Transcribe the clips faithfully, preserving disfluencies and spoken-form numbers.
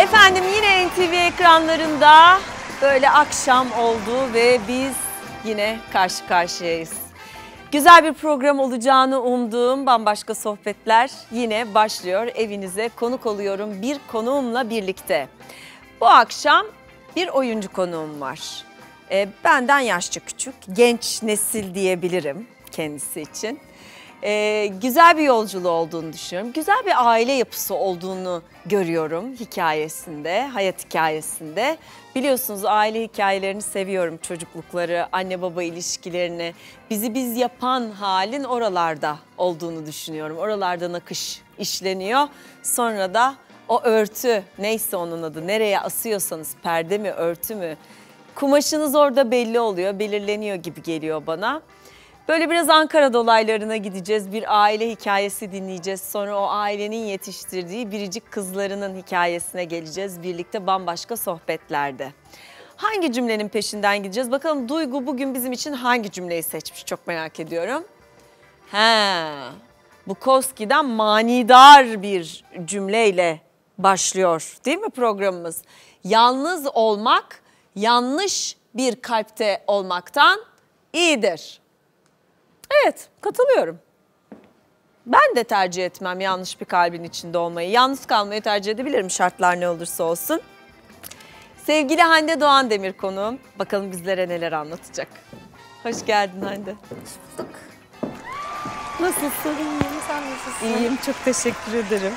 Efendim yine N T V ekranlarında böyle akşam oldu ve biz yine karşı karşıyayız. Güzel bir program olacağını umduğum Bambaşka Sohbetler yine başlıyor. Evinize konuk oluyorum bir konuğumla birlikte. Bu akşam bir oyuncu konuğum var. E, benden yaşça küçük, genç nesil diyebilirim kendisi için. Ee, güzel bir yolculuğu olduğunu düşünüyorum. Güzel bir aile yapısı olduğunu görüyorum hikayesinde, hayat hikayesinde. Biliyorsunuz aile hikayelerini seviyorum, çocuklukları, anne baba ilişkilerini. Bizi biz yapan halin oralarda olduğunu düşünüyorum. Oralardan akış işleniyor. Sonra da o örtü, neyse onun adı, nereye asıyorsanız, perde mi, örtü mü, kumaşınız orada belli oluyor, belirleniyor gibi geliyor bana. Böyle biraz Ankara dolaylarına gideceğiz, bir aile hikayesi dinleyeceğiz. Sonra o ailenin yetiştirdiği biricik kızlarının hikayesine geleceğiz birlikte Bambaşka Sohbetlerde. Hangi cümlenin peşinden gideceğiz? Bakalım Duygu bugün bizim için hangi cümleyi seçmiş, çok merak ediyorum. He, Bukowski'den manidar bir cümleyle başlıyor değil mi programımız? Yalnız olmak yanlış bir kalpte olmaktan iyidir. Evet, katılıyorum. Ben de tercih etmem yanlış bir kalbin içinde olmayı. Yalnız kalmayı tercih edebilirim şartlar ne olursa olsun. Sevgili Hande Doğan Demir konuğum. Bakalım bizlere neler anlatacak. Hoş geldin Hande. Hoş bulduk. Nasılsın? İyiyim, sen nasılsın? İyiyim, çok teşekkür ederim.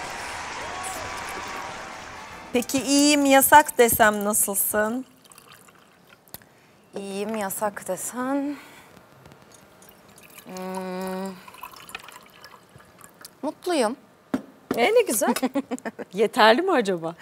Peki iyiyim yasak desem nasılsın? İyiyim yasak desen... Hmm. Mutluyum. E ne güzel. Yeterli mi acaba?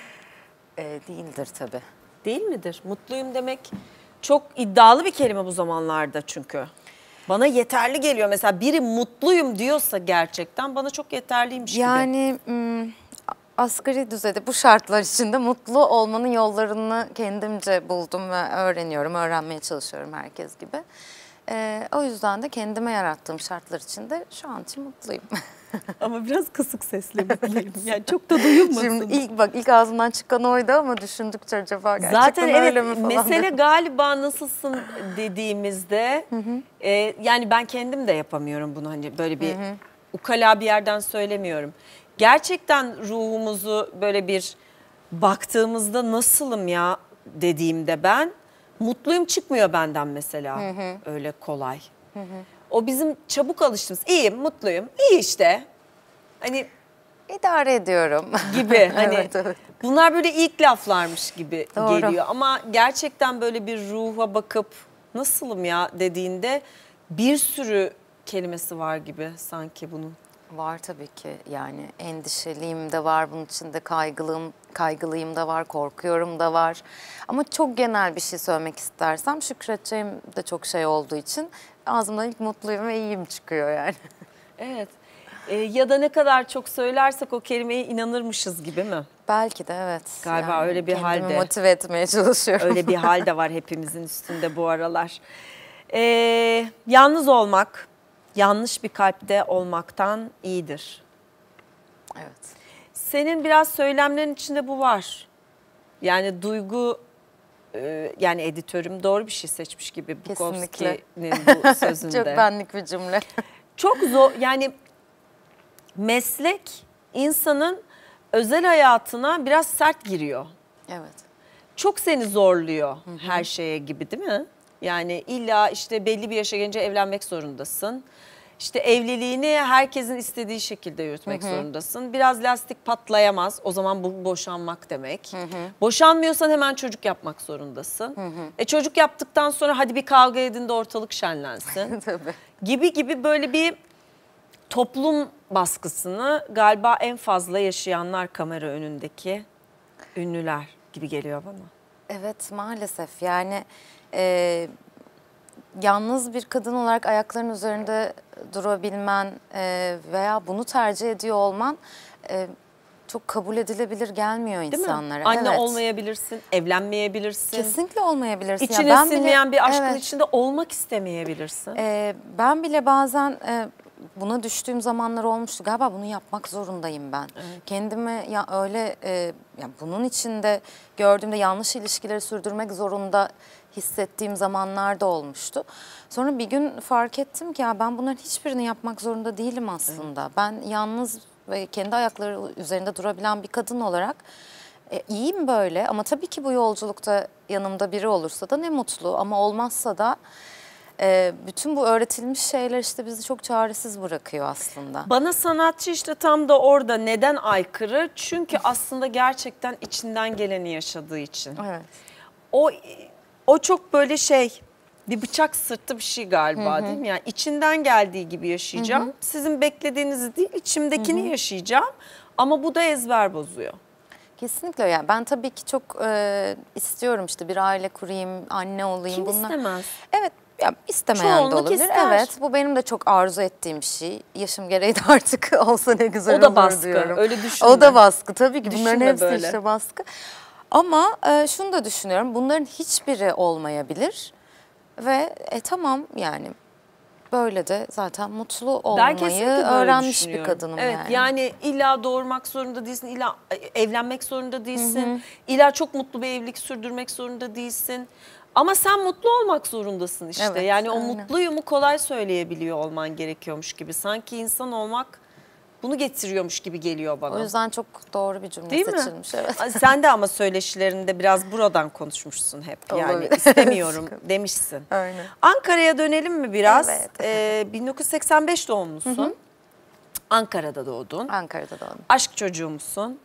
E, değildir tabii. Değil midir? Mutluyum demek çok iddialı bir kelime bu zamanlarda çünkü. Bana yeterli geliyor. Mesela biri mutluyum diyorsa gerçekten bana çok yeterliymiş yani, gibi. Yani asgari düzeyde bu şartlar içinde mutlu olmanın yollarını kendimce buldum ve öğreniyorum, öğrenmeye çalışıyorum herkes gibi. Ee, o yüzden de kendime yarattığım şartlar içinde şu an için mutluyum. Ama biraz kısık sesle mutluyum. Yani çok da duyulmasın. Şimdi ilk bak ilk ağzımdan çıkan oydu ama düşündükçe acaba gerçekten zaten öyle evet, mi falan. Mesele dedim. galiba nasılsın dediğimizde hı hı. E, yani ben kendim de yapamıyorum bunu, hani böyle bir hı hı. ukala bir yerden söylemiyorum. Gerçekten ruhumuzu böyle bir baktığımızda nasılım ya dediğimde ben mutluyum çıkmıyor benden mesela hı hı. öyle kolay. Hı hı. O bizim çabuk alıştığımız iyiyim, mutluyum, iyi işte. Hani idare ediyorum gibi hani evet, evet. Bunlar böyle ilk laflarmış gibi Doğru. geliyor. Ama gerçekten böyle bir ruha bakıp nasılım ya dediğinde bir sürü kelimesi var gibi sanki bunun. Var tabii ki, yani endişeliyim de var bunun içinde, kaygılıyım, kaygılıyım da var, korkuyorum da var. Ama çok genel bir şey söylemek istersem şükredeceğim de çok şey olduğu için ağzımdan ilk mutluyum ve iyiyim çıkıyor yani. Evet ee, ya da ne kadar çok söylersek o kelimeye inanırmışız gibi mi? Belki de evet. Galiba yani öyle bir halde. Kendimi motive etmeye çalışıyorum. Öyle bir hal de var hepimizin üstünde bu aralar. Ee, yalnız olmak yanlış bir kalpte olmaktan iyidir. Evet. Senin biraz söylemlerin içinde bu var. Yani Duygu, e, yani editörüm doğru bir şey seçmiş gibi Bukowski'nin bu sözünde. Çok benlik bir cümle. Çok zor, yani meslek insanın özel hayatına biraz sert giriyor. Evet. Çok seni zorluyor hı hı. her şeye gibi değil mi? Yani illa işte belli bir yaşa gelince evlenmek zorundasın. İşte evliliğini herkesin istediği şekilde yürütmek hı hı. zorundasın. Biraz lastik patlayamaz. O zaman bu boşanmak demek. Hı hı. Boşanmıyorsan hemen çocuk yapmak zorundasın. Hı hı. E çocuk yaptıktan sonra hadi bir kavga edin de ortalık şenlensin. Tabii. Gibi gibi böyle bir toplum baskısını galiba en fazla yaşayanlar kamera önündeki ünlüler gibi geliyor bana. Evet maalesef yani... E, yalnız bir kadın olarak ayakların üzerinde durabilmen e, veya bunu tercih ediyor olman e, çok kabul edilebilir gelmiyor değil insanlara. Mi? Anne evet. olmayabilirsin, evlenmeyebilirsin. Kesinlikle olmayabilirsin. İçine ya ben sinmeyen bile, bir aşkın evet. içinde olmak istemeyebilirsin. E, ben bile bazen e, buna düştüğüm zamanlar olmuştu. Galiba bunu yapmak zorundayım ben. Evet. Kendimi ya öyle e, ya bunun içinde gördüğümde yanlış ilişkileri sürdürmek zorunda hissettiğim zamanlar da olmuştu. Sonra bir gün fark ettim ki ya ben bunların hiçbirini yapmak zorunda değilim aslında. Evet. Ben yalnız ve kendi ayakları üzerinde durabilen bir kadın olarak e, iyiyim böyle. Ama tabii ki bu yolculukta yanımda biri olursa da ne mutlu, ama olmazsa da e, bütün bu öğretilmiş şeyler işte bizi çok çaresiz bırakıyor aslında. Bana sanatçı işte tam da orada neden aykırı? Çünkü aslında gerçekten içinden geleni yaşadığı için. Evet. O o çok böyle şey, bir bıçak sırtı bir şey galiba, hı hı. değil mi? Yani içinden geldiği gibi yaşayacağım. Hı hı. Sizin beklediğinizi değil, içimdekini hı hı. yaşayacağım. Ama bu da ezber bozuyor. Kesinlikle. Yani ben tabii ki çok e, istiyorum işte bir aile kurayım, anne olayım. Kim Bunlar... istemez? Evet. Ya istemeyen Çoğunluk de olabilir. ister. Evet, bu benim de çok arzu ettiğim bir şey. Yaşım gereği de artık olsa ne güzel olur diyorum. O da baskı, diyorum. öyle düşünme. O da baskı tabii ki. Düşünme bunların hepsi böyle. işte baskı. Ama e, şunu da düşünüyorum. Bunların hiçbiri olmayabilir. Ve e, tamam yani böyle de zaten mutlu olmayı öğrenmiş bir kadınım evet, yani. Yani illa doğurmak zorunda değilsin, illa evlenmek zorunda değilsin, hı hı. illa çok mutlu bir evlilik sürdürmek zorunda değilsin. Ama sen mutlu olmak zorundasın işte. Evet, yani o aynen. mutluyumu kolay söyleyebiliyor olman gerekiyormuş gibi. Sanki insan olmak bunu getiriyormuş gibi geliyor bana. O yüzden çok doğru bir cümle değil seçilmiş. Mi? Evet. Sen de ama söyleşilerinde biraz buradan konuşmuşsun hep. Yani olabilir. istemiyorum demişsin. Aynen. Ankara'ya dönelim mi biraz? Evet. Ee, bin dokuz yüz seksen beş doğumlusun. Hı hı. Ankara'da doğdun. Ankara'da doğdum. Aşk çocuğu musun?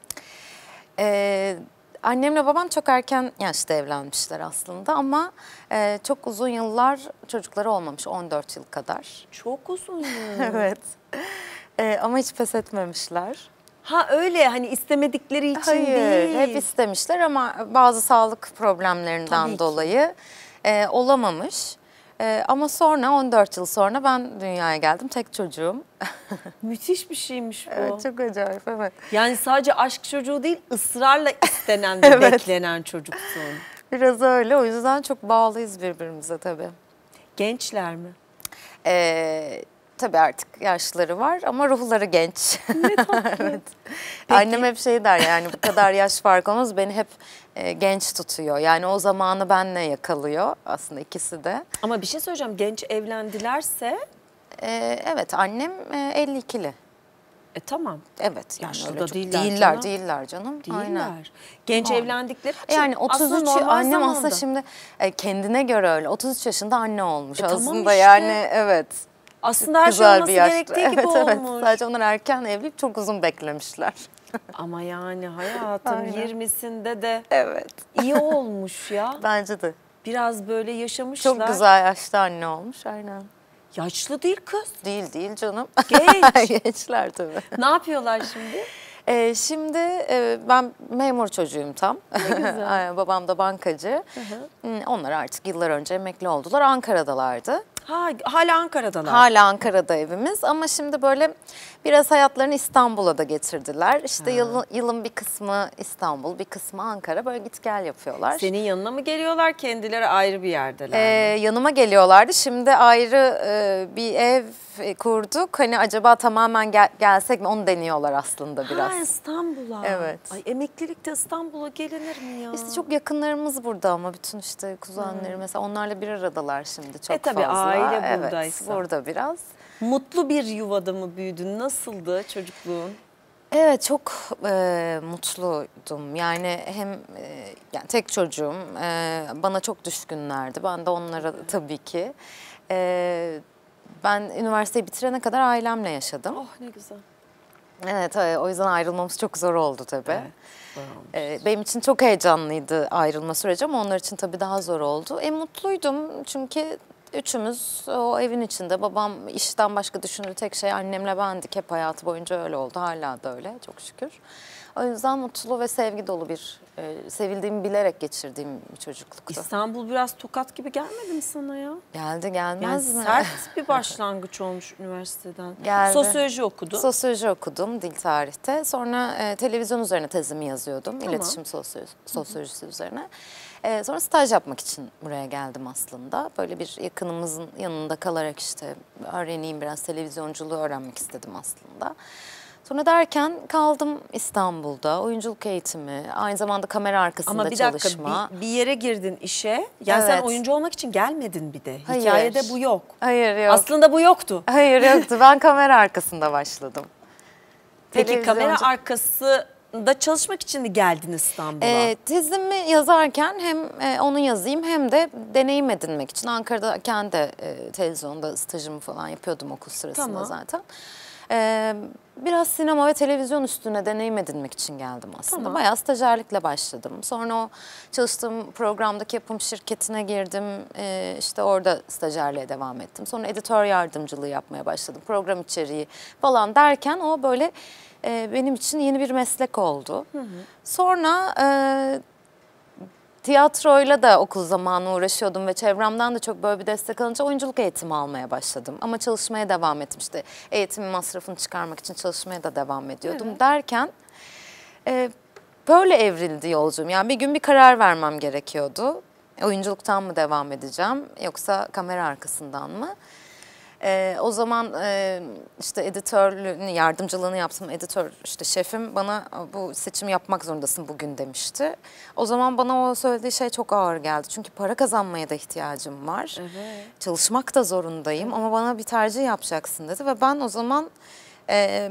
Ee, annemle babam çok erken yaşta evlenmişler aslında ama e, çok uzun yıllar çocukları olmamış, on dört yıl kadar. Çok uzun yıl. Evet. Ee, ama hiç pes etmemişler. Ha öyle, hani istemedikleri için Hayır, değil. hep istemişler ama bazı sağlık problemlerinden dolayı e, olamamış. E, ama sonra on dört yıl sonra ben dünyaya geldim, tek çocuğum. Müthiş bir şeymiş bu. Evet, çok acayip, evet. Yani sadece aşk çocuğu değil, ısrarla istenen ve evet. beklenen çocuksun. Biraz öyle, o yüzden çok bağlıyız birbirimize tabii. Gençler mi? Evet. Tabii artık yaşları var ama ruhları genç. Ne tatlı. Evet. Annem hep şey der, yani bu kadar yaş fark olmaz, beni hep e, genç tutuyor. Yani o zamanı benle yakalıyor aslında ikisi de. Ama bir şey söyleyeceğim, genç evlendilerse? E, evet, annem e, elli ikili. E tamam. Evet. Yani yaşlı öyle da çok değiller, değiller canım. Değiller canım. Değiller. Aynen. Genç Aynen. evlendikleri için yani otuz üç annem zamanda. aslında şimdi e, kendine göre öyle otuz üç yaşında anne olmuş e, aslında tamam işte. Yani evet. Aslında her şey olması gerektiği evet, gibi evet. olmuş. Sadece onlar erken evleyip çok uzun beklemişler. Ama yani hayatım yirmisinde de evet. iyi olmuş ya. Bence de. Biraz böyle yaşamışlar. Çok güzel yaşta anne olmuş, aynen. Yaşlı değil kız. Değil değil canım. Genç. Gençler tabii. Ne yapıyorlar şimdi? Ee, şimdi e, ben memur çocuğuyum tam. Ne güzel. Babam da bankacı. Hı hı. Onlar artık yıllar önce emekli oldular. Ankara'dalardı. Ha, hala Ankara'dalar. Hala Ankara'da evimiz ama şimdi böyle biraz hayatlarını İstanbul'a da getirdiler. İşte yıl, yılın bir kısmı İstanbul, bir kısmı Ankara, böyle git gel yapıyorlar. Senin yanına mı geliyorlar, kendileri ayrı bir yerdeler ee, mi? Yanıma geliyorlardı. Şimdi ayrı e, bir ev kurduk. Hani acaba tamamen gel, gelsek mi, onu deniyorlar aslında biraz. Ha, İstanbul'a. Evet. Ay, emeklilikte İstanbul'a gelinir mi ya? İşte çok yakınlarımız burada ama bütün işte kuzenleri hmm. mesela onlarla bir aradalar şimdi çok e, tabii, fazla. Aile buradaysa. Evet, burada biraz. Mutlu bir yuvada mı büyüdün? Nasıldı çocukluğun? Evet, çok e, mutluydum. Yani hem e, yani tek çocuğum, e, bana çok düşkünlerdi. Ben de onlara tabii ki. E, ben üniversiteyi bitirene kadar ailemle yaşadım. Oh ne güzel. Evet, o yüzden ayrılmamız çok zor oldu tabii. Evet, e, benim için çok heyecanlıydı ayrılma süreci ama onlar için tabii daha zor oldu. E, mutluydum çünkü üçümüz o evin içinde. Babam işten başka düşündüğü tek şey annemle bendik. Hep hayatı boyunca öyle oldu. Hala da öyle çok şükür. O yüzden mutlu ve sevgi dolu bir, e, sevildiğimi bilerek geçirdiğim bir çocukluktu. İstanbul biraz Tokat gibi gelmedi mi sana ya? Geldi gelmez Yani mi? sert bir başlangıç olmuş üniversiteden. Geldi. Sosyoloji okudun. Sosyoloji okudum, dil tarihte. Sonra e, televizyon üzerine tezimi yazıyordum. Tamam. İletişim sosyolojisi, sosyolojisi üzerine. E, sonra staj yapmak için buraya geldim aslında. Böyle bir yakınımızın yanında kalarak işte öğreneyim, biraz televizyonculuğu öğrenmek istedim aslında. Sonra derken kaldım İstanbul'da. Oyunculuk eğitimi, aynı zamanda kamera arkasında Ama bir çalışma. dakika bir, bir yere girdin işe. Ya sen Evet. oyuncu olmak için gelmedin bir de. Hayır. Hikayede bu yok. Hayır yok. Aslında bu yoktu. Hayır yoktu. Ben kamera arkasında başladım. Peki kamera Televizyoncu- arkasında çalışmak için mi geldin İstanbul'a? E, tezimi yazarken hem e, onu yazayım hem de deneyim edinmek için Ankara'dayken de e, televizyonda stajımı falan yapıyordum okul sırasında Tamam. zaten. E, biraz sinema ve televizyon üstüne deneyim edinmek için geldim aslında. Tamam. Bayağı stajyerlikle başladım. Sonra o çalıştığım programdaki yapım şirketine girdim. E, işte orada stajyerliğe devam ettim. Sonra editör yardımcılığı yapmaya başladım. Program içeriği falan derken o böyle e, benim için yeni bir meslek oldu. Hı hı. Sonra e, tiyatroyla da okul zamanı uğraşıyordum ve çevremden de çok böyle bir destek alınca oyunculuk eğitimi almaya başladım. Ama çalışmaya devam ettim, işte eğitimin masrafını çıkarmak için çalışmaya da devam ediyordum. Evet. Derken e, böyle evrildi yolculuğum. Yani bir gün bir karar vermem gerekiyordu. Oyunculuktan mı devam edeceğim yoksa kamera arkasından mı? Ee, o zaman e, işte editörlüğünü, yardımcılığını yaptım. Editör, işte şefim bana bu seçimi yapmak zorundasın bugün demişti. O zaman bana o söylediği şey çok ağır geldi. Çünkü para kazanmaya da ihtiyacım var. Evet. Çalışmak da zorundayım, evet, ama bana bir tercih yapacaksın dedi. Ve ben o zaman e,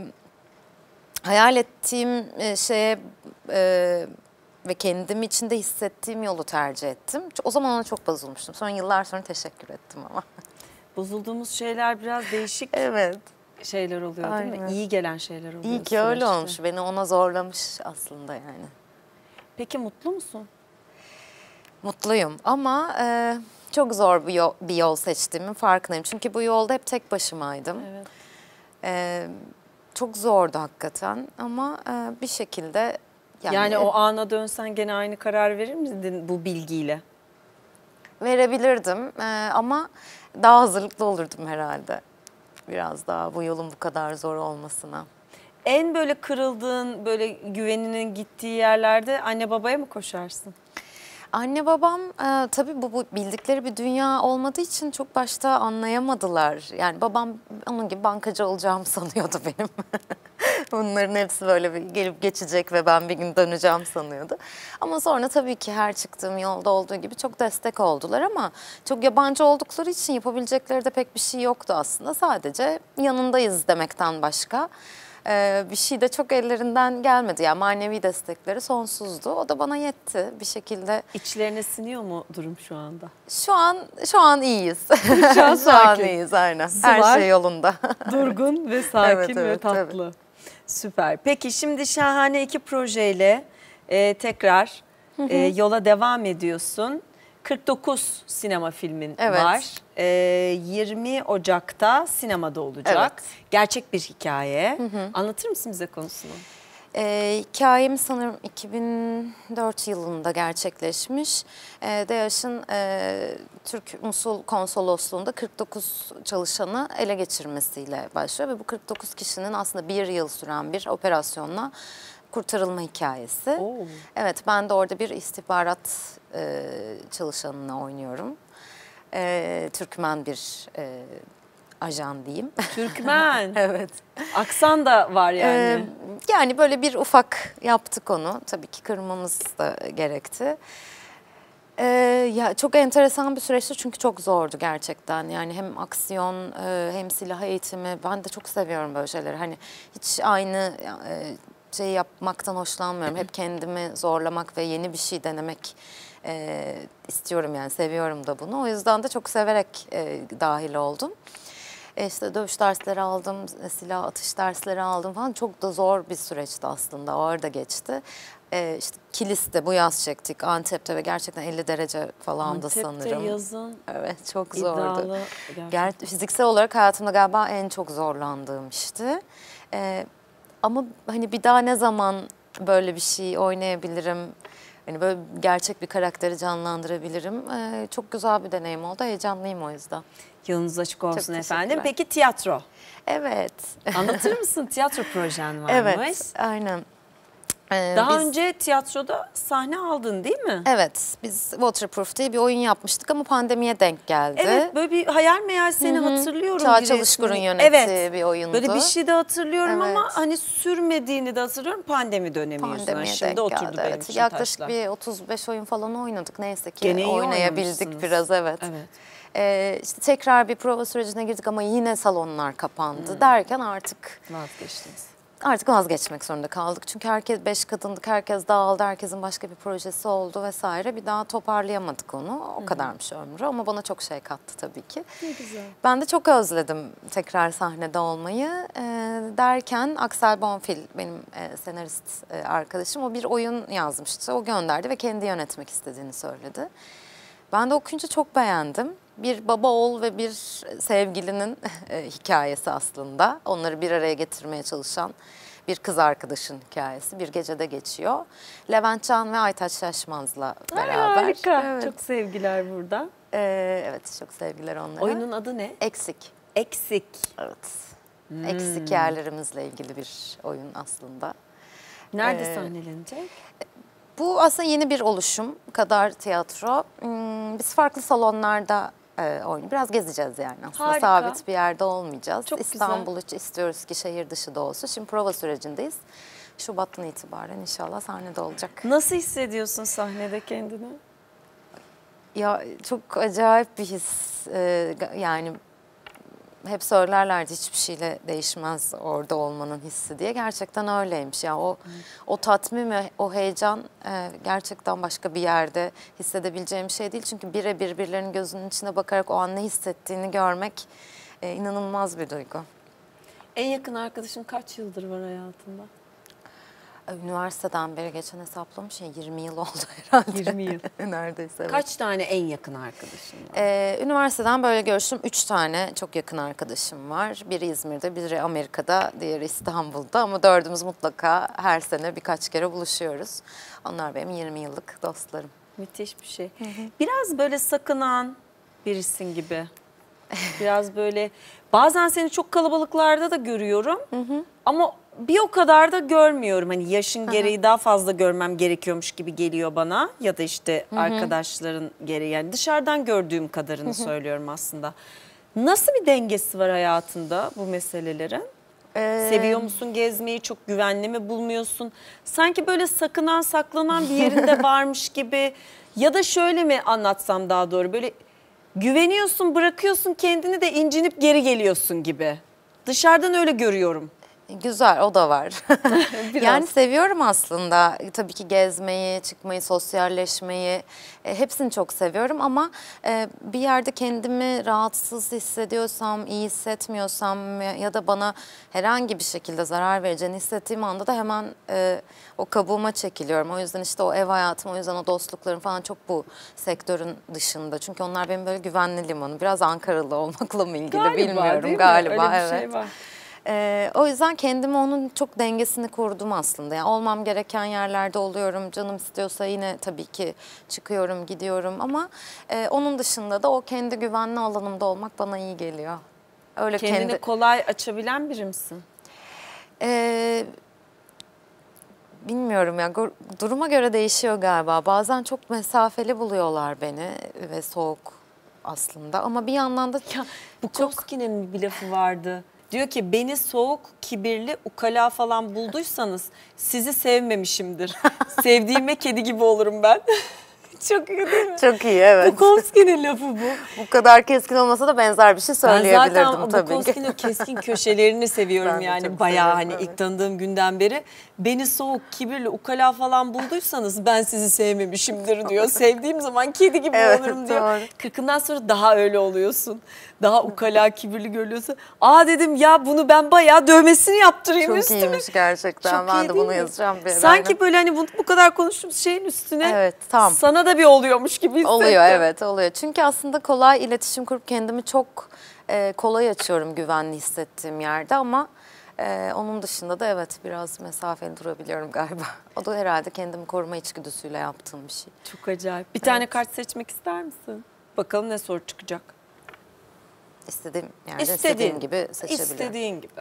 hayal ettiğim şeye e, ve kendimi içinde hissettiğim yolu tercih ettim. O zaman ona çok bozulmuştum. Sonra yıllar sonra teşekkür ettim ama. Bozulduğumuz şeyler biraz değişik, evet, şeyler oluyor, değil aynen, mi? İyi gelen şeyler oluyor. İyi ki öyle olmuş. Beni ona zorlamış aslında yani. Peki mutlu musun? Mutluyum ama e, çok zor bir yol, bir yol seçtiğimin farkındayım. Çünkü bu yolda hep tek başımaydım. Evet. E, çok zordu hakikaten ama e, bir şekilde... Yani, yani o ana dönsen gene aynı karar verir miydin bu bilgiyle? Verebilirdim ee, ama daha hazırlıklı olurdum herhalde. Biraz daha bu yolun bu kadar zor olmasına. En böyle kırıldığın, böyle güveninin gittiği yerlerde anne babaya mı koşarsın? Anne babam e, tabii bu, bu bildikleri bir dünya olmadığı için çok başta anlayamadılar. Yani babam onun gibi bankacı olacağımı sanıyordu benim. Bunların hepsi böyle bir gelip geçecek ve ben bir gün döneceğim sanıyordu. Ama sonra tabii ki her çıktığım yolda olduğu gibi çok destek oldular ama çok yabancı oldukları için yapabilecekleri de pek bir şey yoktu aslında. Sadece yanındayız demekten başka Ee, bir şey de çok ellerinden gelmedi. Yani manevi destekleri sonsuzdu. O da bana yetti bir şekilde. İçlerine siniyor mu durum şu anda? Şu an şu an iyiyiz. Şu an, şu an iyiyiz aynen. Sular, her şey yolunda. Durgun ve sakin, evet, evet, ve tatlı. Tabii. Süper. Peki şimdi şahane iki projeyle e, tekrar e, yola devam ediyorsun. kırk dokuz sinema filmin, evet, var. Ee, yirmi Ocak'ta sinemada olacak. Evet. Gerçek bir hikaye. Hı hı. Anlatır mısın bize konusunu? Ee, hikayem sanırım iki bin dört yılında gerçekleşmiş. Ee, DAEŞ'in e, Türk Musul Konsolosluğu'nda kırk dokuz çalışanı ele geçirmesiyle başlıyor. Ve bu kırk dokuz kişinin aslında bir yıl süren bir operasyonla kurtarılma hikayesi. Oo. Evet, ben de orada bir istihbarat e, çalışanını oynuyorum. E, Türkmen bir e, ajan diyeyim. Türkmen. Evet. Aksan da var yani. E, yani böyle bir ufak yaptık onu. Tabii ki kırmamız da gerekti. Ee, ya çok enteresan bir süreçti çünkü çok zordu gerçekten. Yani hem aksiyon e, hem silah eğitimi. Ben de çok seviyorum böyle şeyleri. Hani hiç aynı e, şey yapmaktan hoşlanmıyorum. Hep kendimi zorlamak ve yeni bir şey denemek e, istiyorum yani, seviyorum da bunu. O yüzden de çok severek e, dahil oldum. E işte dövüş dersleri aldım, silah atış dersleri aldım falan. Çok da zor bir süreçti aslında, ağır da geçti. E işte Kilis'te bu yaz çektik, Antep'te ve gerçekten elli derece falan da sanırım. Antep'te yazın. Evet, çok zordu. İddialı, Ger fiziksel olarak hayatımda galiba en çok zorlandığım işti. E, ama hani bir daha ne zaman böyle bir şey oynayabilirim. Hani böyle gerçek bir karakteri canlandırabilirim. Ee, çok güzel bir deneyim oldu. Heyecanlıyım o yüzden. Yolunuz açık olsun Çok efendim. teşekkürler. Peki tiyatro. Evet. Anlatır mısın? Tiyatro projen varmış. Evet, aynen. Ee, Daha biz- önce tiyatroda sahne aldın değil mi? Evet, biz Waterproof diye bir oyun yapmıştık ama pandemiye denk geldi. Evet, böyle bir hayal meyal seni hatırlıyorum. Çağ bir Çalışkur'un resmini. yönettiği Evet, bir oyundu. böyle bir şey de hatırlıyorum ama Evet. hani sürmediğini de hatırlıyorum. Pandemi dönemi yüzünden. Pandemiye Şimdi denk oturdu geldi. benim Evet. için Yaklaşık taşlar. bir otuz beş oyun falan oynadık. Neyse ki Gene iyi oynayabildik oynamışsınız. biraz, evet. Evet. Ee, işte tekrar bir prova sürecine girdik ama yine salonlar kapandı derken artık Vazgeçtiniz. artık vazgeçmek zorunda kaldık. Çünkü herkes beş kadındık, herkes dağıldı, herkesin başka bir projesi oldu vesaire. Bir daha toparlayamadık onu. O kadarmış ömrü ama bana çok şey kattı tabii ki. Ne güzel. Ben de çok özledim tekrar sahnede olmayı. Ee, derken Aksel Bonfil benim e, senarist e, arkadaşım, o bir oyun yazmıştı. O gönderdi ve kendi yönetmek istediğini söyledi. Ben de okuyunca çok beğendim. Bir baba oğul ve bir sevgilinin e, hikayesi aslında. Onları bir araya getirmeye çalışan bir kız arkadaşın hikayesi. Bir gecede geçiyor. Levent Can ve Aytaç Şaşmaz'la beraber. Harika. Evet. Çok sevgiler buradan. Ee, evet, çok sevgiler onlara. Oyunun adı ne? Eksik. Eksik. Evet. Eksik yerlerimizle ilgili bir oyun aslında. Nerede Ee, sahnelenecek? Bu aslında yeni bir oluşum, Kadar Tiyatro. Hmm, Biz farklı salonlarda e, oynuyoruz. Biraz gezeceğiz yani aslında. Harika. Sabit bir yerde olmayacağız. Çok İstanbul için istiyoruz ki şehir dışı da olsun. Şimdi prova sürecindeyiz. Şubat'tan itibaren inşallah sahnede olacak. Nasıl hissediyorsun sahnede kendini? Ya çok acayip bir his. Ee, yani hep söylerlerdi hiçbir şeyle değişmez orada olmanın hissi diye. Gerçekten öyleymiş. Yani o hmm. o tatmin ve o heyecan e, gerçekten başka bir yerde hissedebileceğim bir şey değil. Çünkü bire birbirlerinin gözünün içine bakarak o an ne hissettiğini görmek e, inanılmaz bir duygu. En yakın arkadaşın kaç yıldır var hayatında? Üniversiteden beri, geçen hesaplamış ya, yirmi yıl oldu herhalde. yirmi yıl. Neredeyse. Evet. Kaç tane en yakın arkadaşın var? Ee, üniversiteden böyle görüştüm. Üç tane çok yakın arkadaşım var. Biri İzmir'de, biri Amerika'da, diğeri İstanbul'da. Ama dördümüz mutlaka her sene birkaç kere buluşuyoruz. Onlar benim yirmi yıllık dostlarım. Müthiş bir şey. Hı hı. Biraz böyle sakınan birisin gibi. Biraz böyle, bazen seni çok kalabalıklarda da görüyorum. Hı hı. Ama bir o kadar da görmüyorum. Hani yaşın gereği hı hı. daha fazla görmem gerekiyormuş gibi geliyor bana. Ya da işte hı hı. arkadaşların gereği. Yani dışarıdan gördüğüm kadarını hı hı. söylüyorum aslında. Nasıl bir dengesi var hayatında bu meselelerin? Ee... Seviyor musun gezmeyi? Çok güvenli mi bulmuyorsun? Sanki böyle sakınan saklanan bir yerinde varmış gibi. Ya da şöyle mi anlatsam daha doğru? Böyle güveniyorsun, bırakıyorsun kendini de incinip geri geliyorsun gibi. Dışarıdan öyle görüyorum. Güzel, o da var. Yani seviyorum aslında. Tabii ki gezmeyi, çıkmayı, sosyalleşmeyi, e, hepsini çok seviyorum ama e, bir yerde kendimi rahatsız hissediyorsam, iyi hissetmiyorsam ya da bana herhangi bir şekilde zarar vereceğini hissettiğim anda da hemen e, o kabuğuma çekiliyorum. O yüzden işte o ev hayatım, o yüzden o dostluklarım falan çok bu sektörün dışında. Çünkü onlar benim böyle güvenli limanım. Biraz Ankaralı olmakla mı ilgili galiba, bilmiyorum galiba. Öyle bir evet. şey var. Ee, o yüzden kendime onun çok dengesini kurdum aslında. Yani olmam gereken yerlerde oluyorum. Canım istiyorsa yine tabii ki çıkıyorum, gidiyorum. Ama e, onun dışında da o kendi güvenli alanımda olmak bana iyi geliyor. Öyle Kendini kendi... kolay açabilen biri misin? Ee, bilmiyorum ya. Duruma göre değişiyor galiba. Bazen çok mesafeli buluyorlar beni ve soğuk aslında. Ama bir yandan da ya, Bukowski'nin bir lafı vardı. Diyor ki beni soğuk, kibirli, ukala falan bulduysanız sizi sevmemişimdir. Sevdiğime kedi gibi olurum ben. Çok iyi değil mi? Çok iyi, evet. Bukowski'nin lafı bu. Bu kadar keskin olmasa da benzer bir şey söyleyebilirdim ben zaten tabii ki. Bukowski'nin keskin köşelerini seviyorum yani bayağı hani evet. ilk tanıdığım günden beri. Beni soğuk, kibirli, ukala falan bulduysanız ben sizi sevmemişimdir diyor. Sevdiğim zaman kedi gibi evet, olurum diyor. Doğru. Kırkından sonra daha öyle oluyorsun. Daha ukala, kibirli görüyorsun. Aa dedim ya bunu ben bayağı dövmesini yaptırayım Çok üstüme. Çok iyiymiş gerçekten. Çok ben iyi de bunu mi? yazacağım bir Sanki yerden. böyle hani bu, bu kadar konuştuğumuz şeyin üstüne evet, tam. sana da bir oluyormuş gibi hissettim. Oluyor, evet oluyor. Çünkü aslında kolay iletişim kurup kendimi çok e, kolay açıyorum güvenli hissettiğim yerde ama Ee, onun dışında da evet biraz mesafeli durabiliyorum galiba. O da herhalde kendimi koruma içgüdüsüyle yaptığım bir şey. Çok acayip. Bir Evet. tane kart seçmek ister misin? Bakalım ne soru çıkacak. İstediğim yani istediğim gibi seçebilirim. İstediğin gibi.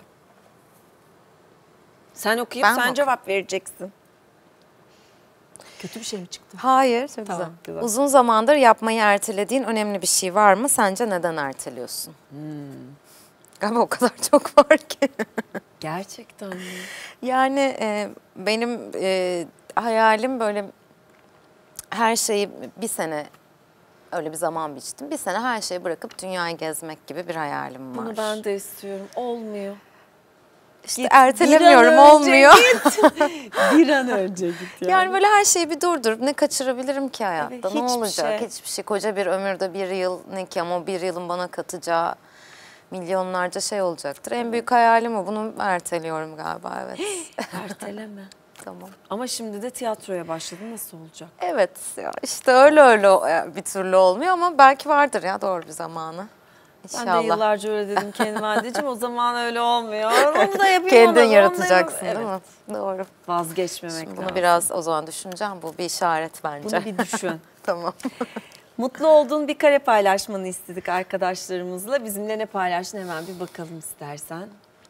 Sen okuyup Ben sen mi cevap vereceksin. Kötü bir şey mi çıktı? Hayır, çok Tamam, güzel. güzel. Uzun zamandır yapmayı ertelediğin önemli bir şey var mı? Sence neden erteliyorsun? Hmm. Galiba o kadar çok var ki. Gerçekten mi? Yani e, benim e, hayalim böyle her şeyi bir sene öyle bir zaman biçtim. Bir sene her şeyi bırakıp dünyayı gezmek gibi bir hayalim var. Bunu ben de istiyorum. Olmuyor. İşte Git, ertelemiyorum, bir an önce olmuyor. Git. Bir an önce git yani. Yani böyle her şeyi bir durdurup ne kaçırabilirim ki hayatta? Evet, ne hiçbir olacak? şey. Hiçbir şey. Koca bir ömürde bir yıl ne ki ama o bir yılın bana katacağı milyonlarca şey olacaktır. En büyük hayalim o. Bunu erteliyorum galiba, evet. Erteleme. Tamam. Ama şimdi de tiyatroya başladı. Nasıl olacak? Evet ya işte öyle öyle bir türlü olmuyor ama belki vardır ya doğru bir zamanı. İnşallah. Ben de yıllarca öyle dedim kendime anneciğim. O zaman öyle olmuyor. Onu da yapayım. Kendin onu da, onu da yaratacaksın yapayım. değil mi? Doğru. Vazgeçmemek Şimdi lazım. bunu biraz o zaman düşüneceğim. Bu bir işaret bence. Bunu bir düşün. Tamam. Mutlu olduğun bir kare paylaşmanı istedik arkadaşlarımızla. Bizimle ne paylaştın hemen bir bakalım istersen.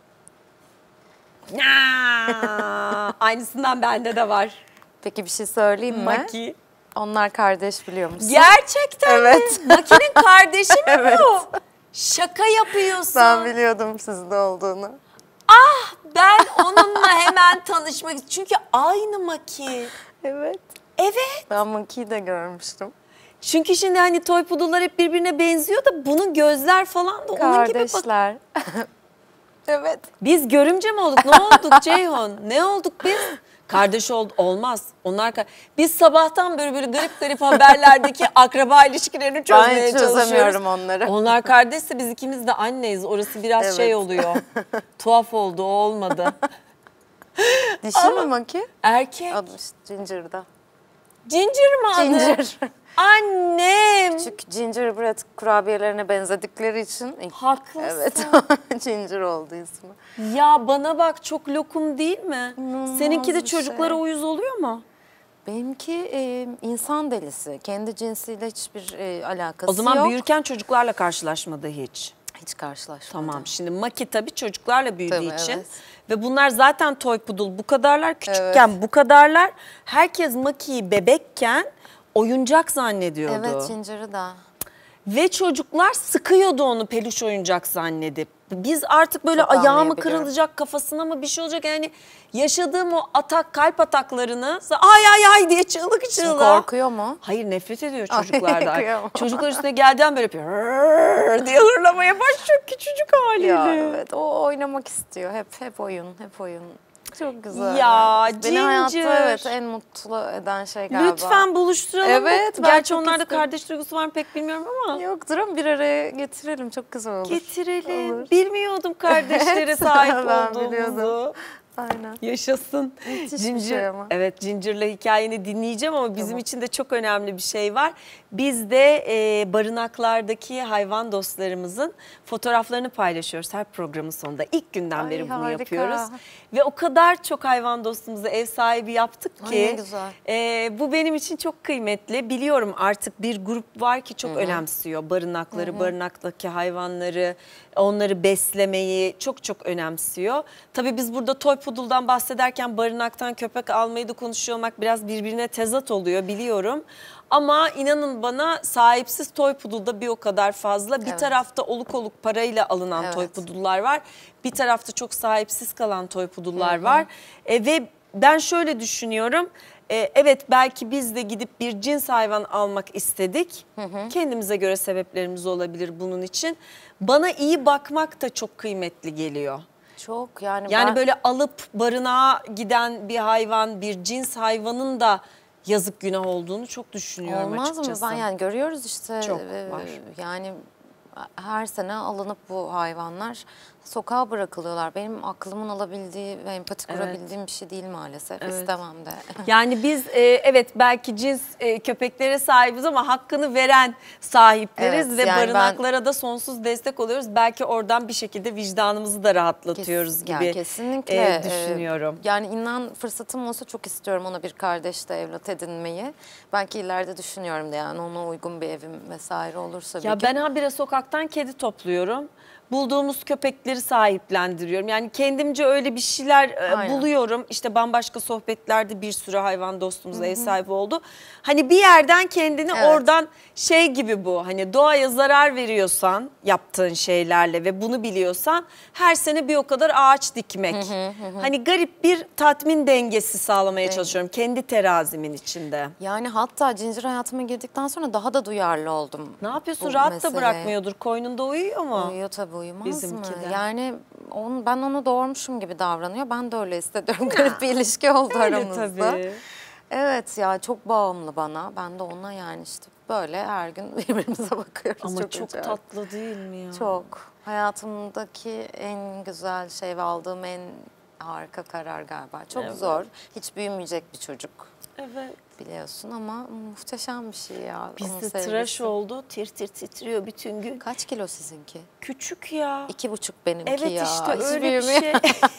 Aa, aynısından bende de var. Peki bir şey söyleyeyim mi? Maki. Onlar kardeş biliyor musun? Gerçekten Evet. mi? Maki'nin kardeşi mi Evet. bu? Şaka yapıyorsun. Ben biliyordum sizde olduğunu. Ben onunla hemen tanışmak istiyorum. Çünkü aynı Maki. Evet. Evet. Ben Monkey'i de görmüştüm. Çünkü şimdi hani toy poodle'lar hep birbirine benziyor da bunun gözler falan da onun gibi bak. Kardeşler. Evet. Biz görümce mi olduk? Ne olduk Ceyhun? Ne olduk biz? Kardeş ol, olmaz. Onlar ka- biz sabahtan böyle böyle garip garip haberlerdeki akraba ilişkilerini çözmeye Ben hiç çalışıyoruz. çözemiyorum onları. Onlar kardeşse biz ikimiz de anneyiz. Orası biraz Evet. şey oluyor. Tuhaf oldu, o olmadı. Dişi mi Monkey? Erkek. Adı işte Ginger'da. Ginger mi adı? Ginger. Annem. Çünkü gingerbread kurabiyelerine benzedikleri için. ilk- Haklısın. Evet. Ginger oldu ismi. Ya bana bak çok lokum değil mi? İnanılmaz Seninki de bir çocuklara şey. uyuz oluyor mu? Benimki e, insan delisi. Kendi cinsiyle hiçbir e, alakası O zaman yok. büyürken çocuklarla karşılaşmadı hiç. Hiç karşılaşmadım. Tamam. Şimdi Maki tabii çocuklarla büyüdüğü Tabii, için evet. ve bunlar zaten toy poodle bu kadarlar küçükken bu kadarlar. Herkes Maki'yi bebekken oyuncak zannediyordu. Evet, Ginger'ı da. Ve çocuklar sıkıyordu onu peluş oyuncak zannedip. Biz artık böyle Çok ayağı mı anlayabiliyorum. kırılacak, kafasına mı bir şey olacak? Yani yaşadığım o atak, kalp ataklarını ay ay ay diye çığlık Şimdi çığlığa. korkuyor mu? Hayır, nefret ediyor Ay, çocuklardan. kıyamam. Çocuklar üstüne geldiğinde böyle yapıyor. "Hırr" diye hırlamaya başlıyor küçücük haliyle. Ya evet, o oynamak istiyor. Hep hep oyun, hep oyun. Çok güzel. Ya, Beni hayatta Ginger. evet en mutlu eden şey galiba. Lütfen buluşturalım. Evet, ben Gerçi çok onlarda isterim. kardeş duygusu var mı pek bilmiyorum ama. Yoktur ama bir araya getirelim. Çok güzel olur. Getirelim. Olur. Bilmiyordum kardeşlere Evet, sahip ben olduğumuzu. biliyordum. Aynen. Yaşasın. Müthiş bir şey ama. Evet, Ginger'la hikayeni dinleyeceğim ama bizim tamam. için de çok önemli bir şey var. Biz de e, barınaklardaki hayvan dostlarımızın fotoğraflarını paylaşıyoruz her programın sonunda. İlk günden Ay, beri bunu harika. yapıyoruz. Ve o kadar çok hayvan dostumuza ev sahibi yaptık ki. Ay, ne güzel. E, bu benim için çok kıymetli. Biliyorum artık bir grup var ki çok Hı-hı. önemsiyor barınakları, Hı-hı. barınaktaki hayvanları, onları beslemeyi çok çok önemsiyor. Tabii biz burada toy poodle'dan bahsederken barınaktan köpek almayı da konuşuyor olmak biraz birbirine tezat oluyor biliyorum. Ama inanın bana sahipsiz toy poodle'da bir o kadar fazla. Bir evet. tarafta oluk oluk parayla alınan evet. toy poodle'lar var. Bir tarafta çok sahipsiz kalan toy poodle'lar var. E, ve ben şöyle düşünüyorum. E, evet belki biz de gidip bir cins hayvan almak istedik. Hı hı. Kendimize göre sebeplerimiz olabilir bunun için. Bana iyi bakmak da çok kıymetli geliyor. Çok yani Yani ben... böyle alıp barınağa giden bir hayvan, bir cins hayvanın da yazık günah olduğunu çok düşünüyorum Olmaz açıkçası. Olmaz mı? Ben yani görüyoruz işte. Çok e, var. Yani her sene alınıp bu hayvanlar sokağa bırakılıyorlar. Benim aklımın alabildiği ve empati Evet. kurabildiğim bir şey değil maalesef. Evet. İstemem de. Yani biz e, evet belki cins e, köpeklere sahibiz ama hakkını veren sahipleriz Evet, ve yani barınaklara da sonsuz destek oluyoruz. Belki oradan bir şekilde vicdanımızı da rahatlatıyoruz Kes- gibi ya kesinlikle e, e, düşünüyorum. yani inan fırsatım olsa çok istiyorum ona bir kardeş de evlat edinmeyi. Belki ileride düşünüyorum da yani ona uygun bir evim vesaire olursa bir Ya gün. ben habire sokaktan kedi topluyorum. Bulduğumuz köpekleri sahiplendiriyorum. Yani kendimce öyle bir şeyler e, Aynen. buluyorum. İşte bambaşka sohbetlerde bir sürü hayvan dostumuz ev sahibi oldu. Hani bir yerden kendini Evet. oradan şey gibi bu. Hani doğaya zarar veriyorsan yaptığın şeylerle ve bunu biliyorsan her sene bir o kadar ağaç dikmek. Hani garip bir tatmin dengesi sağlamaya çalışıyorum kendi terazimin içinde. Yani hatta cincir hayatıma girdikten sonra daha da duyarlı oldum. Ne yapıyorsun? bu Rahat da meseleye. bırakmıyordur. Koynunda uyuyor mu? Uyuyor tabii, uyumaz Bizimki mı? de. Yani on, ben onu doğurmuşum gibi davranıyor. Ben de öyle hissediyorum. Garip bir ilişki oldu Öyle aramızda. tabii. Evet ya, çok bağımlı bana. Ben de ona yani işte böyle her gün birbirimize bakıyoruz. Ama çok, acayip. tatlı değil mi ya? Çok. Hayatımdaki en güzel şey ve aldığım en harika karar galiba. Çok Evet. zor. Hiç büyümeyecek bir çocuk Evet. biliyorsun ama muhteşem bir şey ya. onun Bizde sevgisi. tıraş oldu. Tir tir titriyor bütün gün. Kaç kilo sizinki? Küçük ya. İki buçuk benimki Evet ya. işte Hiç öyle bir büyümüyor. şey.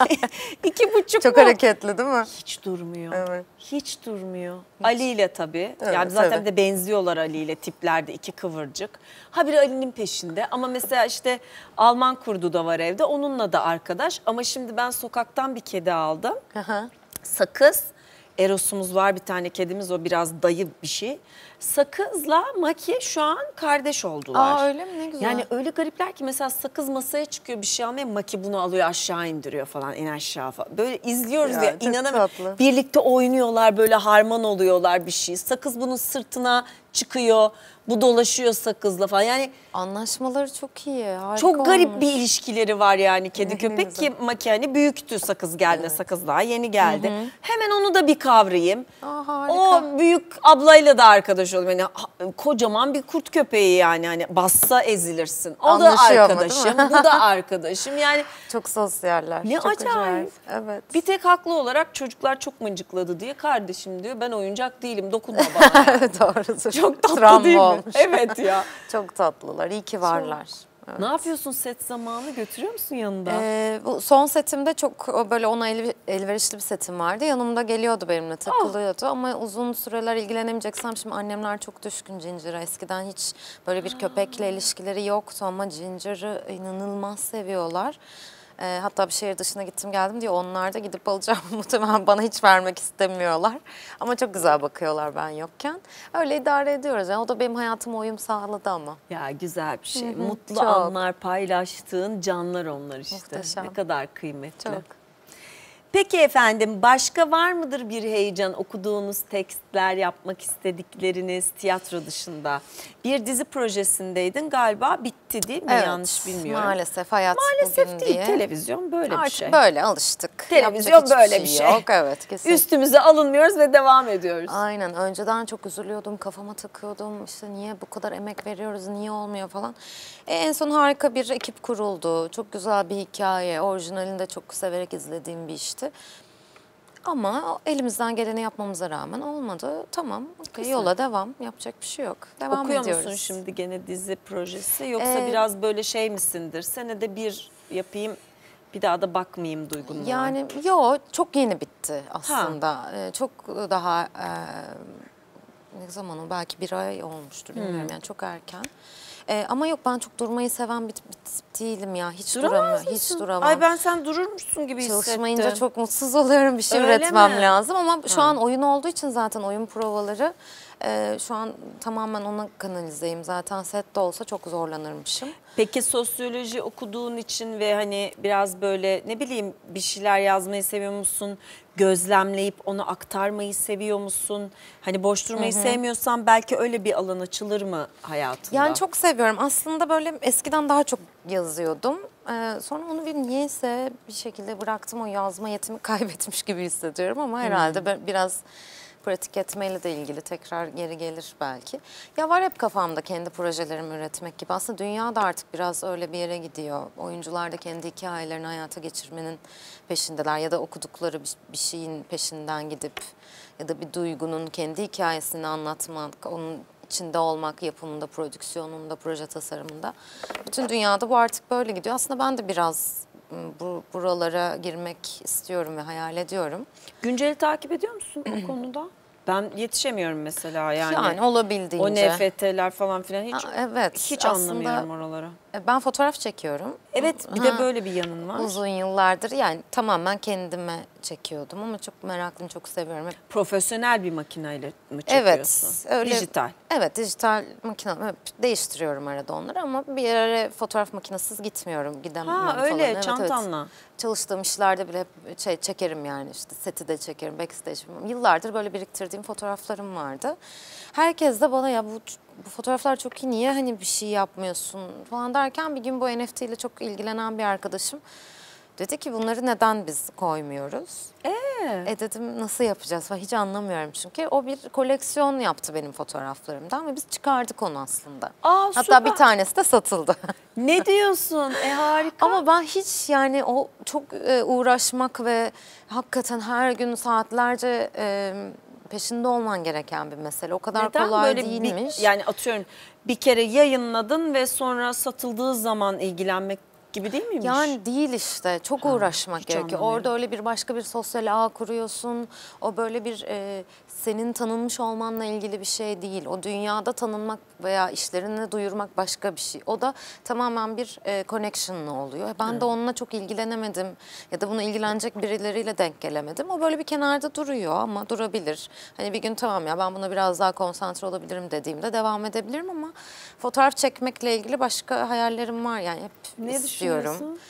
İki buçuk Çok mu? hareketli değil mi? Hiç durmuyor. Evet. Hiç durmuyor. Ali ile tabii. Evet, yani zaten tabii. bir de benziyorlar Ali ile tiplerde iki kıvırcık. Ha biri Ali'nin peşinde ama mesela işte Alman kurdu da var evde. Onunla da arkadaş. Ama şimdi ben sokaktan bir kedi aldım. Aha. Sakız. Eros'umuz var, bir tane kedimiz, o biraz dayı bir şey. Sakızla Maki şu an kardeş oldular. Aa, öyle mi? Ne güzel. Yani öyle garipler ki mesela Sakız masaya çıkıyor bir şey almaya, Maki bunu alıyor aşağı indiriyor falan, in aşağı falan. Böyle izliyoruz ya, Ya, ya çok inanamıyorum. tatlı. Birlikte oynuyorlar, böyle harman oluyorlar bir şey. Sakız bunun sırtına çıkıyor, bu dolaşıyor Sakız'la falan. Yani Anlaşmaları çok iyi. Harika çok garip olmuş. bir ilişkileri var yani kedi Ne köpek güzel. ki Maki hani büyüktü Sakız geldi. Sakız daha yeni geldi. Hemen onu da bir kavrayayım. Aa, harika. O büyük ablayla da arkadaş olayım. Yani ha- kocaman bir kurt köpeği yani, hani bassa ezilirsin. O da Anlaşıyor ama, arkadaşım, değil mi? bu da arkadaşım. Yani Çok sosyaller. ne çok acayip. Evet. bir tek haklı olarak çocuklar çok mıncıkladı diye, kardeşim diyor ben oyuncak değilim, dokunma bana. Doğrudur. Çok tatlı Travma değil mi? olmuş. Evet ya. Çok tatlılar. İyi ki varlar. Evet. Ne yapıyorsun set zamanı, götürüyor musun yanında? Ee, bu son setimde çok o böyle ona el, elverişli bir setim vardı. Yanımda geliyordu benimle, takılıyordu. Ama uzun süreler ilgilenemeyeceksem, şimdi annemler çok düşkün Ginger'a. Eskiden hiç böyle bir köpekle ilişkileri yoktu ama Ginger'ı inanılmaz seviyorlar. Ee, hatta bir şehir dışına gittim geldim diye onlar da gidip alacağım, muhtemelen bana hiç vermek istemiyorlar. Ama çok güzel bakıyorlar ben yokken. Öyle idare ediyoruz. Yani o da benim hayatıma uyum sağladı ama. Ya güzel bir şey. Hı hı, Mutlu çok. anlar paylaştığın canlar onlar işte. Muhteşem. Ne kadar kıymetli. Çok. Peki efendim, başka var mıdır bir heyecan, okuduğunuz tekstler, yapmak istedikleriniz tiyatro dışında? Bir dizi projesindeydin galiba, bitti değil mi? Yanlış bilmiyorum. Maalesef hayat Maalesef bugün değil, diye. televizyon böyle Artık bir şey. böyle alıştık. Televizyon Yapacak böyle hiçbir bir şey. Yok, evet kesin. Üstümüze alınmıyoruz ve devam ediyoruz. Aynen, önceden çok üzülüyordum, kafama takıyordum. İşte niye bu kadar emek veriyoruz, niye olmuyor falan. E, en son harika bir ekip kuruldu. Çok güzel bir hikaye. Orijinalini de çok severek izlediğim bir işti. Ama elimizden geleni yapmamıza rağmen olmadı. Tamam, okay, yola devam. Yapacak bir şey yok. Devam Okuyor ediyoruz. musun şimdi gene dizi projesi, yoksa Ee, biraz böyle şey misindir? Senede bir yapayım, bir daha da bakmayayım duygun mu var? Yani yo, çok yeni bitti aslında. Ee, çok daha e, ne zaman o, belki bir ay olmuştur bilmiyorum yani, çok erken. Ee, ama yok, ben çok durmayı seven bir tip değilim ya. Hiç Duramaz duramıyorum. mısın? Hiç duramam. Ay ben sen dururmuşsun gibi hissettim. Çalışmayınca çok mutsuz oluyorum. Bir şey Öyle üretmem mi? lazım ama şu Ha. an oyun olduğu için zaten oyun provaları e, şu an tamamen ona kanalizeyim. Zaten sette olsa çok zorlanırmışım. Peki sosyoloji okuduğun için ve hani biraz böyle ne bileyim bir şeyler yazmayı seviyor musun? Gözlemleyip onu aktarmayı seviyor musun? Hani boş durmayı sevmiyorsan belki öyle bir alan açılır mı hayatında? Yani çok seviyorum. Aslında böyle eskiden daha çok yazıyordum. Ee, sonra onu bir niyeyse bir şekilde bıraktım. O yazma yetimi kaybetmiş gibi hissediyorum ama herhalde ben biraz pratik etmeyle de ilgili, tekrar geri gelir belki. Ya var hep kafamda kendi projelerimi üretmek gibi. Aslında dünya da artık biraz öyle bir yere gidiyor. Oyuncular da kendi hikayelerini hayata geçirmenin peşindeler ya da okudukları bir şeyin peşinden gidip ya da bir duygunun kendi hikayesini anlatmak, onun içinde olmak, yapımında, prodüksiyonunda, proje tasarımında. Bütün dünyada bu artık böyle gidiyor. Aslında ben de biraz bu, buralara girmek istiyorum ve hayal ediyorum. Günceli takip ediyor musun o konuda? Ben yetişemiyorum mesela yani. Yani olabildiğince. O N F T'ler falan filan hiç, Aa, evet, hiç aslında anlamıyorum oraları. Ben fotoğraf çekiyorum. Evet, bir Ha, de böyle bir yanın var. Uzun yıllardır yani tamamen kendime çekiyordum ama çok meraklıyım, çok seviyorum. Hep Profesyonel bir makineyle mi çekiyorsun? Evet, öyle. Dijital. Evet, dijital makine hep değiştiriyorum arada onları ama bir yere fotoğraf makinesiz gitmiyorum, gidemem Ha falan. öyle, Evet, çantanla. Evet. Çalıştığım işlerde bile hep şey çekerim yani, işte seti de çekerim, backstage. Yıllardır böyle biriktirdiğim fotoğraflarım vardı. Herkes de bana ya bu bu fotoğraflar çok iyi, niye hani bir şey yapmıyorsun falan derken bir gün bu N F T ile çok ilgilenen bir arkadaşım dedi ki bunları neden biz koymuyoruz? Ee? E dedim nasıl yapacağız falan, hiç anlamıyorum çünkü. O bir koleksiyon yaptı benim fotoğraflarımdan ve biz çıkardık onu aslında. Aa, Hatta süper. bir tanesi de satıldı. Ne diyorsun? E harika. Ama ben hiç yani o çok e, uğraşmak ve hakikaten her gün saatlerce e, peşinde olman gereken bir mesele. O kadar Neden kolay böyle değilmiş. Bir, yani atıyorum bir kere yayınladın ve sonra satıldığı zaman ilgilenmek gibi değil miymiş? Yani değil işte. Çok Ha, uğraşmak hiç gerekiyor. anlamıyorum. Orada öyle bir başka bir sosyal ağ kuruyorsun. O böyle bir e, senin tanınmış olmanla ilgili bir şey değil. O dünyada tanınmak veya işlerini duyurmak başka bir şey. O da tamamen bir e, connection'la oluyor. Ben Evet. de onunla çok ilgilenemedim ya da bunu ilgilenecek birileriyle denk gelemedim. O böyle bir kenarda duruyor ama durabilir. Hani bir gün tamam ya ben buna biraz daha konsantre olabilirim dediğimde devam edebilirim ama fotoğraf çekmekle ilgili başka hayallerim var yani hep Ne istiyorum. düşünüyorsun?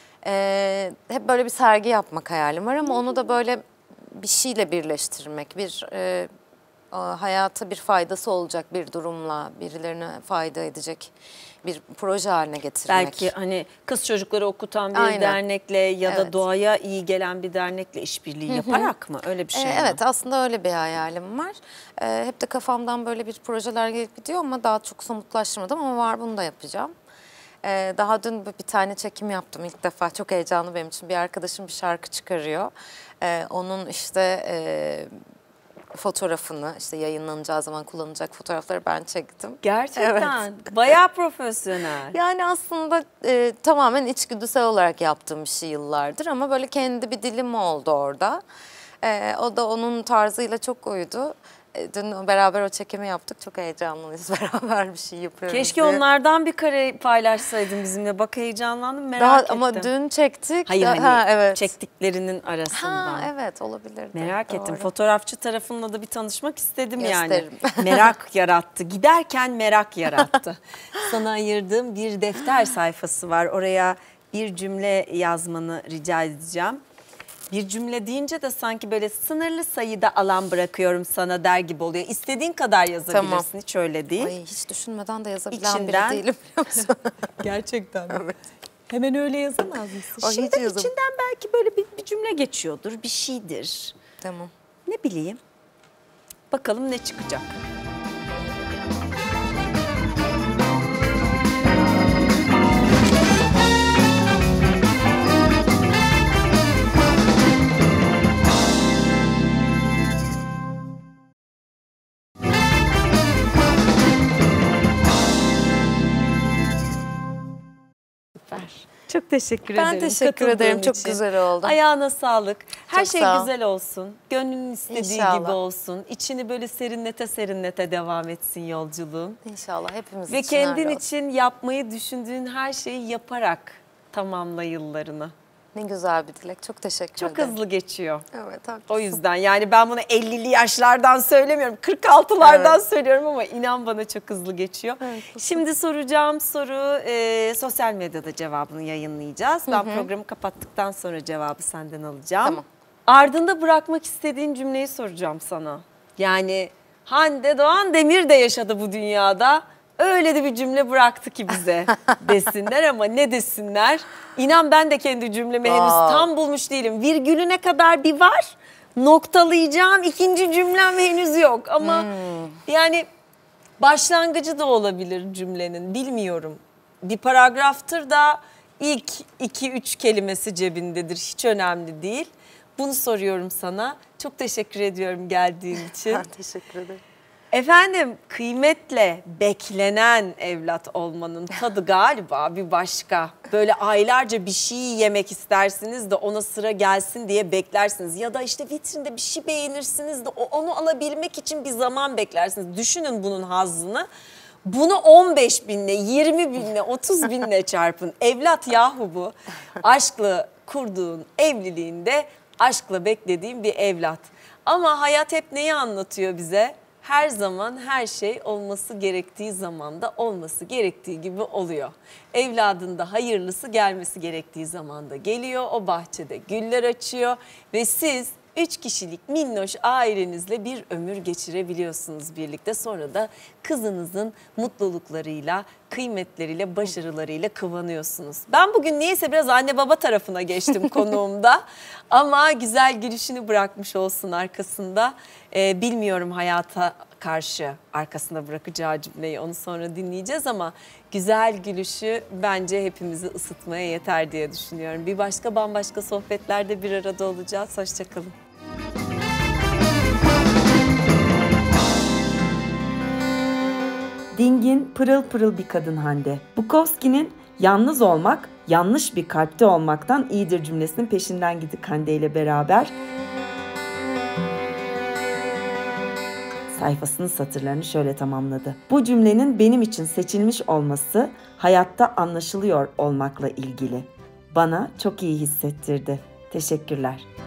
Ee, hep böyle bir sergi yapmak hayalim var ama onu da böyle bir şeyle birleştirmek, bir e, hayata bir faydası olacak bir durumla, birilerine fayda edecek bir proje haline getirmek. Belki hani kız çocukları okutan bir Aynen. dernekle ya da Evet. doğaya iyi gelen bir dernekle işbirliği yaparak mı? Öyle bir şey Ee, mi? evet, aslında öyle bir hayalim var. Ee, hep de kafamdan böyle bir projeler gelip gidiyor ama daha çok somutlaştırmadım ama var, bunu da yapacağım. Ee, daha dün bir tane çekim yaptım ilk defa. Çok heyecanlı benim için. Bir arkadaşım bir şarkı çıkarıyor. Ee, onun işte e, fotoğrafını, işte yayınlanacağı zaman kullanılacak fotoğrafları ben çektim. Gerçekten. Bayağı profesyonel. Yani aslında e, tamamen içgüdüsel olarak yaptığım bir şey yıllardır ama böyle kendi bir dilim oldu orada. E, o da onun tarzıyla çok uydu. E, dün beraber o çekimi yaptık. Çok heyecanlıyız. Beraber bir şey yapıyoruz Keşke diye. onlardan bir kare paylaşsaydın bizimle. Bak heyecanlandım, merak Daha, ettim. ama dün çektik. Hayır hani ha, evet. çektiklerinin arasından. Ha, evet, olabilir. Merak Doğru. ettim. Fotoğrafçı tarafınla da bir tanışmak istedim Gösteririm. yani. Merak yarattı. Giderken merak yarattı. Sana ayırdığım bir defter sayfası var. Oraya bir cümle yazmanı rica edeceğim. Bir cümle deyince de sanki böyle sınırlı sayıda alan bırakıyorum sana der gibi oluyor. İstediğin kadar yazabilirsin. Tamam. Hiç öyle değil. Ay, hiç düşünmeden de yazabilen İçinden- biri değilim, biliyor musun? Gerçekten. Evet. Hemen öyle yazamaz mısın? Ay, hiç Şimdi yazam- içinden belki böyle bir, bir cümle geçiyordur, bir şeydir. Tamam. Ne bileyim. Bakalım ne çıkacak. Süper. Çok teşekkür Ben ederim. teşekkür katıldığın ederim. Çok için. güzel oldu. Ayağına sağlık. Her Çok şey sağ ol. güzel olsun. Gönlünün istediği İnşallah. gibi olsun. İçini böyle serinlete serinlete devam etsin yolculuğun. İnşallah hepimiz Ve için kendin öyle olsun. için yapmayı düşündüğün her şeyi yaparak tamamla yıllarını. Ne güzel bir dilek. Çok teşekkür Çok ederim. hızlı geçiyor. Evet, haklısın. O yüzden yani ben bunu ellili yaşlardan söylemiyorum. kırk altılardan Evet. söylüyorum ama inan bana çok hızlı geçiyor. Evet. Şimdi soracağım soru e, sosyal medyada cevabını yayınlayacağız. Ben programı kapattıktan sonra cevabı senden alacağım. Tamam. Ardında bırakmak istediğin cümleyi soracağım sana. Yani Hande Doğan Demir de yaşadı bu dünyada. Öyle de bir cümle bıraktı ki bize desinler ama ne desinler? İnan ben de kendi cümlemi henüz Wow. tam bulmuş değilim. Virgülüne kadar bir var. noktalayacağım ikinci cümlem henüz yok ama hmm. yani başlangıcı da olabilir cümlenin, bilmiyorum. Bir paragraftır da ilk iki üç kelimesi cebindedir, hiç önemli değil. Bunu soruyorum sana. Çok teşekkür ediyorum geldiğin için. Ben teşekkür ederim. Efendim, kıymetle beklenen evlat olmanın tadı galiba bir başka. Böyle aylarca bir şey yemek istersiniz de ona sıra gelsin diye beklersiniz. Ya da işte vitrinde bir şey beğenirsiniz de onu alabilmek için bir zaman beklersiniz. Düşünün bunun hazzını. Bunu on beş binle, yirmi binle, otuz binle çarpın. Evlat yahu bu. Aşkla kurduğun evliliğinde aşkla beklediğin bir evlat. Ama hayat hep neyi anlatıyor bize? Her zaman her şey olması gerektiği zamanda olması gerektiği gibi oluyor. Evladın da hayırlısı gelmesi gerektiği zamanda geliyor. O bahçede güller açıyor ve siz üç kişilik minnoş ailenizle bir ömür geçirebiliyorsunuz birlikte. Sonra da kızınızın mutluluklarıyla, kıymetleriyle, başarılarıyla kıvanıyorsunuz. Ben bugün niyeyse biraz anne baba tarafına geçtim konuğumda. Ama güzel gülüşünü bırakmış olsun arkasında. Ee, bilmiyorum hayata karşı arkasında bırakacağı cümleyi, onu sonra dinleyeceğiz ama güzel gülüşü bence hepimizi ısıtmaya yeter diye düşünüyorum. Bir başka bambaşka sohbetlerde bir arada olacağız. Hoşçakalın. Dingin, pırıl pırıl bir kadın Hande. Bukowski'nin yalnız olmak, yanlış bir kalpte olmaktan iyidir cümlesinin peşinden gittik Hande ile beraber. Sayfasının satırlarını şöyle tamamladı. Bu cümlenin benim için seçilmiş olması hayatta anlaşılıyor olmakla ilgili. Bana çok iyi hissettirdi. Teşekkürler.